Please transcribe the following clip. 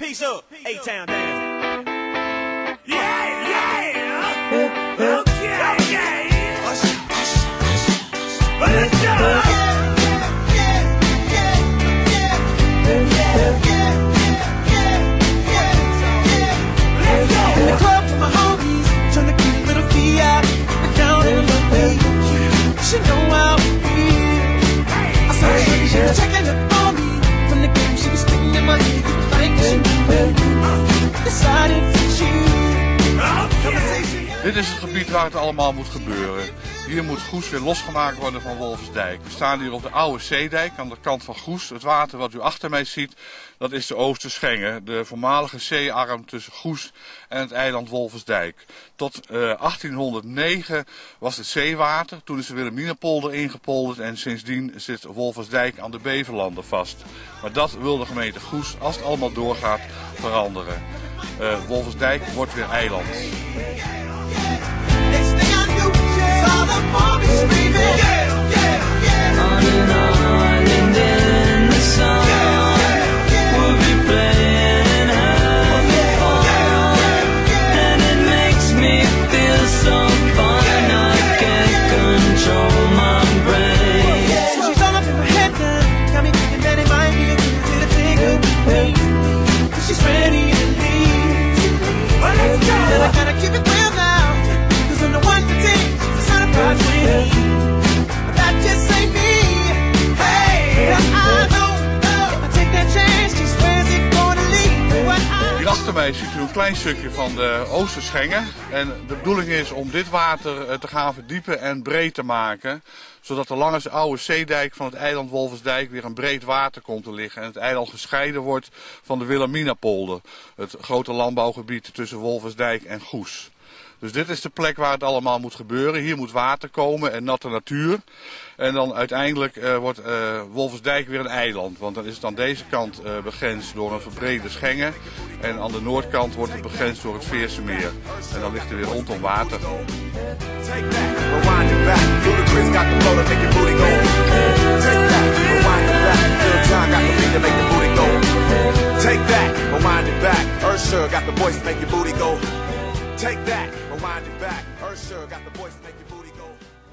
Peace up, A-Town dance. Yeah, yeah. Okay. Let's go. In the club with my homies, tryna keep a little fee out. I count on the way. She know how we feel. I saw her, she was checking up on me. From the game, she was spitting in my ear. Like she decided to choose. Dit is het gebied waar het allemaal moet gebeuren. Hier moet Goes weer losgemaakt worden van Wolversdijk. We staan hier op de oude zeedijk aan de kant van Goes. Het water wat u achter mij ziet, dat is de Oosterschenge. De voormalige zeearm tussen Goes en het eiland Wolversdijk. Tot 1809 was het zeewater. Toen is de Wilhelminapolder ingepolderd en sindsdien zit Wolversdijk aan de Beverlanden vast. Maar dat wil de gemeente Goes, als het allemaal doorgaat, veranderen. Wolversdijk wordt weer eiland. Achter mij ziet u een klein stukje van de Oosterschenge en de bedoeling is om dit water te gaan verdiepen en breed te maken, zodat er langs de oude zeedijk van het eiland Wolversdijk weer een breed water komt te liggen en het eiland gescheiden wordt van de Wilhelminapolder, het grote landbouwgebied tussen Wolversdijk en Goes. Dus dit is de plek waar het allemaal moet gebeuren. Hier moet water komen en natte natuur. En dan uiteindelijk wordt Wolversdijk weer een eiland. Want dan is het aan deze kant begrensd door een verbrede Schenge. En aan de noordkant wordt het begrensd door het Veersemeer. En dan ligt er weer rondom water. Take that, rewind it back. Ursher got the voice.